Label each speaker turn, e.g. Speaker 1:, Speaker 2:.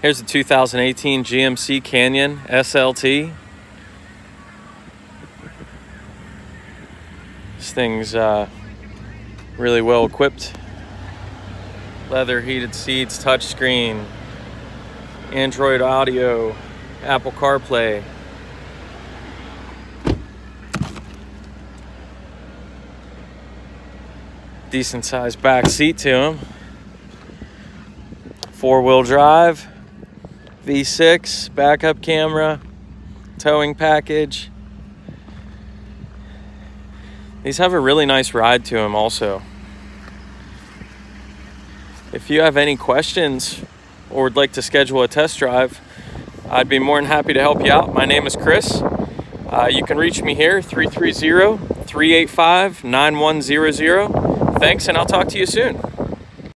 Speaker 1: Here's the 2018 GMC Canyon SLT. This thing's really well equipped. Leather heated seats, touchscreen, Android Auto, Apple CarPlay. Decent sized back seat to him. 4-wheel drive, V6, backup camera, towing package. These have a really nice ride to them also. If you have any questions or would like to schedule a test drive, I'd be more than happy to help you out. My name is Chris. You can reach me here, 330-385-9100. Thanks, and I'll talk to you soon.